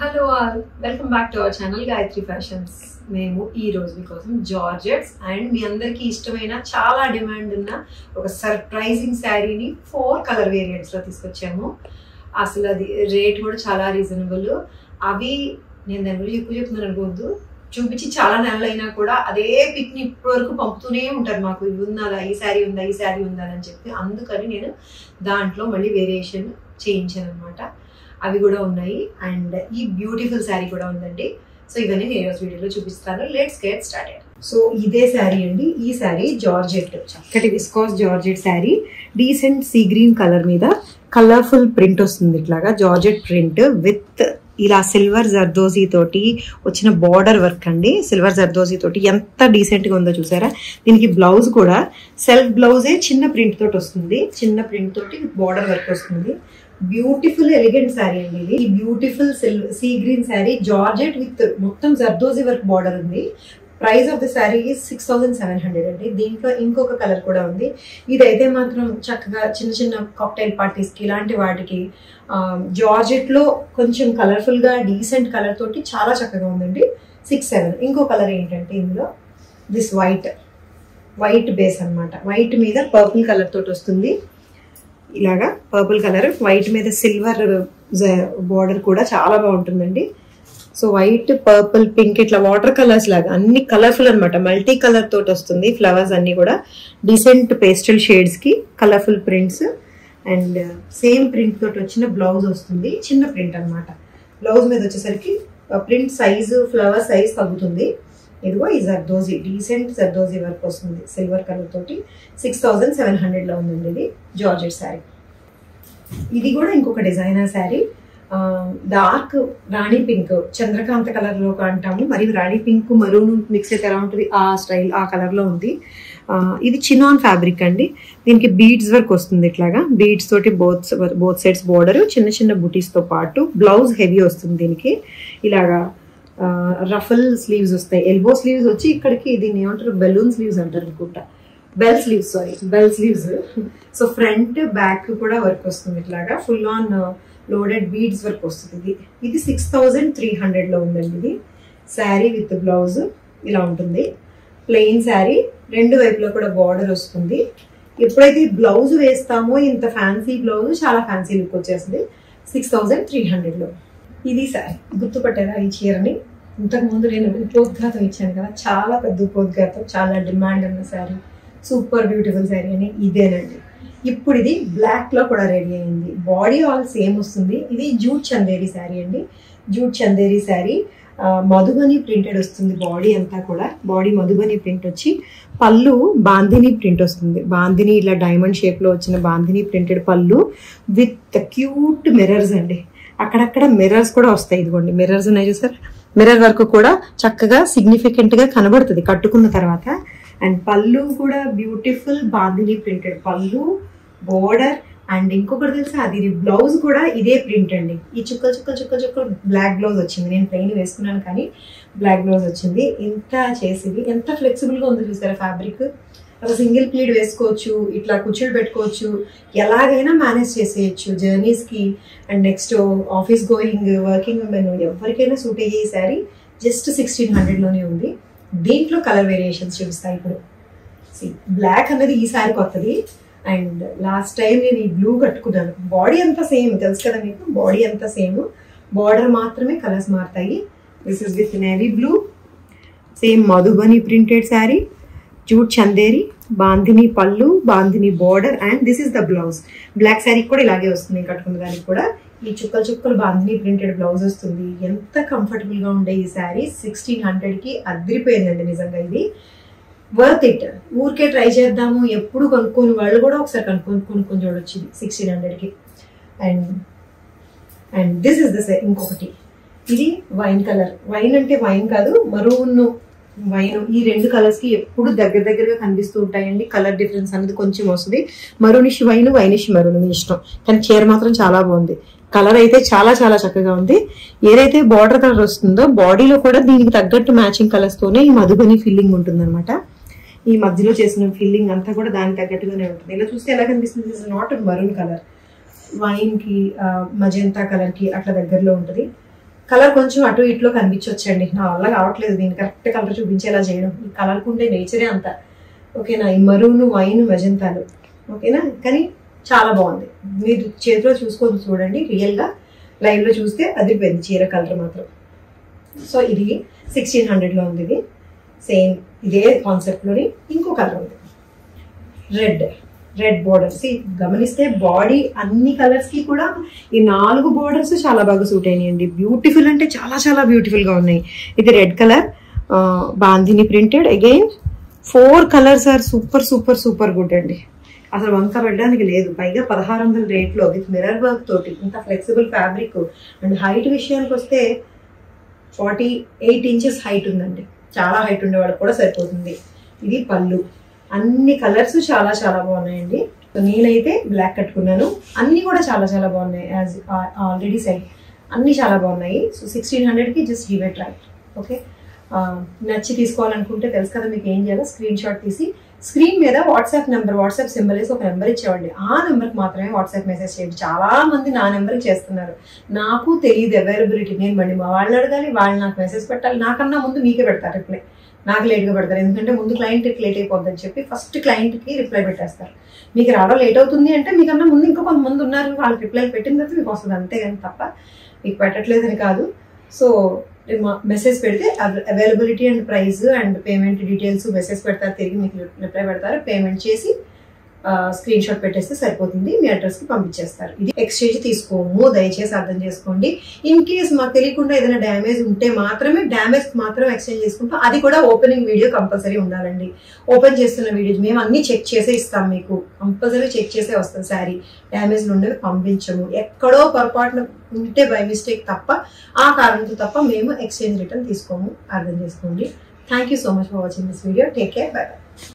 Hello all, welcome back to our channel Gayatri fashions. మేము ఈ రోజు మీకోసం జార్జెట్స్ అండ్ మీ అందరికీ ఇష్టమైన చాలా డిమాండ్ ఉన్న ఒక సర్ప్రైజింగ్ శారీని 4 కలర్ వేరియంట్స్లో తీసుకొచ్చాము. అసలు అది రేట్ కూడా చాలా రీజనబుల్. అవి నేను దాని గురించి ఎక్కువ చెప్తున్నాను అనుకోవద్దు, చూపించి చాలా నెలలు అయినా కూడా అదే పిక్ని ఇప్పటి వరకు పంపుతూనే ఉంటారు మాకు, ఇవి ఉన్నదా, ఈ శారీ ఉందా, ఈ శారీ ఉందా అని చెప్పి. అందుకని నేను దాంట్లో మళ్ళీ వేరియేషన్ చేయించాను అనమాట. అవి కూడా ఉన్నాయి అండ్ ఈ బ్యూటిఫుల్ శారీ కూడా ఉందండి. సో ఇవన్నీ నేను ఈరోజు వీడియోలో చూపిస్తాను. Let's get started. సో ఇదే శారీ అండి. ఈ శారీ జార్జెట్, చక్కటి viscose georgette sari, decent sea green colour మీద కలర్ఫుల్ ప్రింట్ వస్తుంది. ఇట్లాగా జార్జెట్ ప్రింట్ విత్ ఇలా సిల్వర్ జర్దోజీ తోటి వచ్చిన బార్డర్ వర్క్ అండి. సిల్వర్ జర్దోజీ తోటి ఎంత డీసెంట్ గా ఉందో చూసారా. దీనికి బ్లౌజ్ కూడా సెల్ఫ్ బ్లౌజే చిన్న ప్రింట్ తోటి వస్తుంది. చిన్న ప్రింట్ తోటి బార్డర్ వర్క్ వస్తుంది. బ్యూటిఫుల్ ఎలిగెంట్ శారీ అండి ఇది. ఈ beautiful sea green sari georgette with మొత్తం జర్దోజీ వర్క్ బార్డర్ ఉంది. ప్రైస్ ఆఫ్ ద శారీ 6700 అండి. దీంట్లో ఇంకొక కలర్ కూడా ఉంది. ఇదైతే మాత్రం చక్కగా చిన్న చిన్న కాక్టైల్ పార్టీస్కి ఇలాంటి వాటికి జార్జెట్ లో కొంచెం కలర్ఫుల్ గా డీసెంట్ కలర్ తోటి చాలా చక్కగా ఉందండి. 67. ఇంకో కలర్ ఏంటంటే ఇందులో దిస్ వైట్ బేస్ అన్నమాట. వైట్ మీద పర్పుల్ కలర్ తోటి వస్తుంది. ఇలాగా పర్పుల్ కలర్ వైట్ మీద సిల్వర్ బార్డర్ కూడా చాలా బాగుంటుందండి. సో వైట్, పర్పుల్, పింక్ ఇట్లా వాటర్ కలర్స్ లాగా అన్ని కలర్ఫుల్ అనమాట. మల్టీ కలర్ తోటి వస్తుంది. ఫ్లవర్స్ అన్ని కూడా డీసెంట్ పేస్టల్ షేడ్స్ కి colourful prints and same print తోటి వచ్చిన బ్లౌజ్ వస్తుంది. చిన్న ప్రింట్ అనమాట. బ్లౌజ్ మీద వచ్చేసరికి ప్రింట్ సైజు, ఫ్లవర్ సైజ్ తగ్గుతుంది. ఇదిగో ఈ జర్దోజీ, డీసెంట్ జర్దోజీ వర్క్ వస్తుంది సిల్వర్ కలర్ తోటి. 6700 లో ఉందండి ఇది జార్జెట్ శారీ. ఇది కూడా ఇంకొక డిజైనర్ శారీ. డార్క్ రాణి పింక్, చంద్రకాంత కలర్ లో అంటాము. మరి రాణి పింక్ మరూన్ మిక్స్ అయితే ఎలా ఉంటుంది, ఆ స్టైల్, ఆ కలర్ లో ఉంది. ఇది చినాన్ ఫ్యాబ్రిక్ అండి. దీనికి బీడ్స్ వర్క్ వస్తుంది. ఇట్లాగా బీడ్స్ తోటి బోత్ సైడ్స్ బోర్డర్, చిన్న చిన్న బుటీస్ తో పాటు బ్లౌజ్ హెవీ వస్తుంది. దీనికి ఇలాగా రఫల్ స్లీవ్స్ వస్తాయి. ఎల్బో స్లీవ్స్ వచ్చి ఇక్కడికి దీన్ని ఏమంటారు, బెలూన్ స్లీవ్స్ అంటారు అనుకుంటా. Bell sleeves. So front back కూడా వర్క్ వస్తుంది. ఇట్లాగా full on loaded beads work వస్తుంది. ఇది 6300 లో ఉందండి. ఇది శారీ విత్ బ్లౌజ్ ఇలా ఉంటుంది. ప్లెయిన్ శారీ, రెండు వైపులో కూడా బార్డర్ వస్తుంది. ఎప్పుడైతే బ్లౌజ్ వేస్తామో ఇంత ఫ్యాన్సీ బ్లౌజ్ చాలా ఫ్యాన్సీ లుక్ వచ్చేస్తుంది. 6300 లో ఇది శారీ. గుర్తుపట్టారా ఈ చీరని? ఇంతకు ముందు నేను ఉపోద్ఘాతం ఇచ్చాను కదా, చాలా పెద్ద ఉపోద్ఘాతం, చాలా డిమాండ్ ఉన్న శారీ, సూపర్ బ్యూటిఫుల్ శారీ అని ఇదేనండి. ఇప్పుడు ఇది బ్లాక్ లో కూడా రెడీ అయింది. బాడీ ఆల్ సేమ్ వస్తుంది. ఇది జూట్ చందేరి శారీ అండి. జూట్ చందేరి శారీ, మధుబని ప్రింటెడ్ వస్తుంది. బాడీ అంతా కూడా బాడీ మధుబని ప్రింట్ వచ్చి పళ్ళు బాందిని ప్రింట్ వస్తుంది. బాందిని ఇలా డైమండ్ షేప్ లో వచ్చిన bandhani printed pallu with cute mirrors అండి. అక్కడక్కడ మిర్రర్స్ కూడా వస్తాయి. ఇదిగోండి మిర్రర్స్ ఉన్నాయి చూసారు. మిర్రర్ వర్క్ కూడా చక్కగా సిగ్నిఫికెంట్ గా కనబడుతుంది కట్టుకున్న తర్వాత. అండ్ పళ్ళు కూడా beautiful bandhani printed pallu, border. And ఇంకొకటి తెలుసా, అది బ్లౌజ్ కూడా ఇదే ప్రింట్ అండి. ఈ చుక్కలు బ్లాక్ బ్లౌజ్ వచ్చింది. నేను ప్లెయిన్ వేసుకున్నాను కానీ బ్లాక్ బ్లౌజ్ వచ్చింది. ఇంత చేసింది, ఎంత ఫ్లెక్సిబుల్ గా ఉందో చూసారా ఫ్యాబ్రిక్. అలా సింగిల్ ప్లీడ్ వేసుకోవచ్చు, ఇట్లా కుచ్చులు పెట్టుకోవచ్చు, ఎలాగైనా మేనేజ్ చేసేయచ్చు జర్నీస్ కి. And next office going working women ఎవరికైనా సూట్ అయ్యే ఈ శారీ జస్ట్ 1600 లోనే ఉంది. దీంట్లో కలర్ వేరియేషన్స్ చూపిస్తాయి ఇప్పుడు. బ్లాక్ అనేది ఈ శారీ కొత్తది. అండ్ లాస్ట్ టైం నేను ఈ బ్లూ కట్టుకున్నాను. బాడీ అంతా సేమ్, తెలుసు కదా మీకు, బాడీ అంతా సేమ్, బార్డర్ మాత్రమే కలర్స్ మారుతాయి. This is with navy blue, same Madhubani printed sari, jute Chanderi, bandhani pallu, bandhani border. And this is the blouse. Black sari కూడా ఇలాగే వస్తుంది కట్టుకున్న దానికి కూడా. ఈ చుక్కలు బాందిని ప్రింటెడ్ బ్లౌజ్ వస్తుంది. ఎంత కంఫర్టబుల్ గా ఉండే ఈ శారీ 1600 కి అదిరిపోయిందండి నిజంగా. ఇది వర్త్ ఇట్. ఊరికే ట్రై చేద్దాము, ఎప్పుడు కొనుక్కోని వాళ్ళు కూడా ఒకసారి కొనుక్కొని చూడొచ్చు 1600 కి. అండ్ దిస్ ఇస్ ద ఇంకొకటి. ఇది వైన్ కలర్. వైన్ అంటే వైన్ కాదు, మరూన్ వైన్. ఈ రెండు కలర్స్ కి ఎప్పుడు దగ్గరగా కనిపిస్తూ ఉంటాయండి. కలర్ డిఫరెన్స్ అనేది కొంచెం వస్తుంది. మరూనిష్ వైన్, వైనిష్ మరూన్, మీ ఇష్టం. కానీ చీర మాత్రం చాలా బాగుంది. కలర్ అయితే చాలా చాలా చక్కగా ఉంది. ఏదైతే బార్డర్ కలర్ వస్తుందో బాడీలో కూడా దీనికి తగ్గట్టు మ్యాచింగ్ కలర్స్ తోనే ఈ మధుబని ఫిల్లింగ్ ఉంటుంది అనమాట. ఈ మధ్యలో చేసిన ఫిల్లింగ్ అంతా కూడా దానికి తగ్గట్టుగానే ఉంటుంది. ఇలా చూస్తే ఎలా కనిపిస్తుంది, this is not maroon colour, wine కి మజెంతా కలర్ కి అట్లా దగ్గరలో ఉంటుంది. కలర్ కొంచెం అటు ఇట్లో కనిపించవచ్చండి, నా వల్ల కావట్లేదు దీన్ని కరెక్ట్ కలర్ చూపించేలా చేయడం. ఈ కలర్కు ఉండే నేచరే అంత. ఓకేనా, ఈ మరూను వైన్ మెజంతాలు. ఓకేనా, కానీ చాలా బాగుంది. మీరు చేతిలో చూసుకొని చూడండి, రియల్గా లైవ్లో చూస్తే అది పెద్ద చీర కలర్ మాత్రం. సో ఇది 1600లో ఉంది. ఇది సేమ్ ఇదే కాన్సెప్ట్లోని ఇంకో కలర్ ఉంది, రెడ్ బోర్డర్స్. గమనిస్తే బాడీ అన్ని కలర్స్కి కూడా ఈ 4 బోర్డర్స్ చాలా బాగా సూట్ అయినాయండి. బ్యూటిఫుల్ అంటే చాలా చాలా బ్యూటిఫుల్గా ఉన్నాయి. ఇది red colour bandhani printed. Again 4 colours are super super super good అండి. అసలు వంక పెట్టడానికి లేదు. పైగా 1600 రేట్లో విత్ మిర్రర్ వర్క్ తోటి ఇంత ఫ్లెక్సిబుల్ ఫ్యాబ్రిక్. అండ్ హైట్ విషయానికి వస్తే 48 ఇంచెస్ హైట్ ఉందండి. చాలా హైట్ ఉండేవాళ్ళకి కూడా సరిపోతుంది. ఇది పళ్ళు. అన్ని కలర్స్ చాలా చాలా బాగున్నాయండి. నేనైతే బ్లాక్ కట్టుకున్నాను. అన్ని కూడా చాలా చాలా బాగున్నాయి. యాజ్ ఆల్రెడీ సెడ్ అన్ని చాలా బాగున్నాయి. సో 1600కి just give it try. Okay, నచ్చి తీసుకోవాలనుకుంటే తెలుసు కదా మీకు ఏం చేయాలో. స్క్రీన్ షాట్ తీసి స్క్రీన్ మీద వాట్సాప్ నెంబర్, వాట్సాప్ సింబల్ వేసి ఒక నెంబర్ ఇచ్చేవాడి. ఆ నెంబర్కి మాత్రమే వాట్సాప్ మెసేజ్ చేయండి. చాలా మంది నా నెంబర్కి చేస్తున్నారు. నాకు తెలియదు అవైలబిలిటీ. నేను మళ్ళీ మా వాళ్ళని అడగాలి, వాళ్ళు నాకు మెసేజ్ పెట్టాలి. నాకన్నా ముందు మీకే పెడతారు రిప్లై. నాకు లేట్గా పెడతారు, ఎందుకంటే ముందు క్లయింట్కి లేట్ అయిపోద్దని చెప్పి ఫస్ట్ క్లయింట్కి రిప్లై పెట్టేస్తారు. మీకు రావడం లేట్ అవుతుంది అంటే మీకన్నా ముందు ఇంకా కొంతమంది ఉన్నారు, వాళ్ళకి రిప్లై పెట్టిన తర్వాత మీకు వస్తుంది. అంతేగాని తప్ప మీకు పెట్టట్లేదని కాదు. సో మెసేజ్ పెడితే availability and price and payment details message పెడతారు, తిరిగి మీకు రిప్లై పెడతారు. పేమెంట్ చేసి స్క్రీన్ షాట్ పెట్టేస్తే సరిపోతుంది, మీ అడ్రస్కి పంపించేస్తారు. ఇది ఎక్స్చేంజ్ తీసుకోము, దయచేసి అర్థం చేసుకోండి. ఇన్ కేస్ మాకు తెలియకుండా ఏదైనా డ్యామేజ్ ఉంటే మాత్రమే ఎక్స్చేంజ్ చేసుకుంటాం. అది కూడా ఓపెనింగ్ వీడియో కంపల్సరీ ఉండాలండి. ఓపెన్ చేస్తున్న వీడియో మేము అన్ని చెక్ చేసే ఇస్తాం, మీకు కంపల్సరీ చెక్ చేసే వస్తుంది. శారీ డ్యామేజ్లు ఉండేవి పంపించము. ఎక్కడో పొరపాటున ఉంటే బై మిస్టేక్ తప్ప, ఆ కారణంతో తప్ప మేము ఎక్స్చేంజ్ రిటర్న్ తీసుకోము, అర్థం చేసుకోండి. Thank you so much for watching this video. Take care, bye by.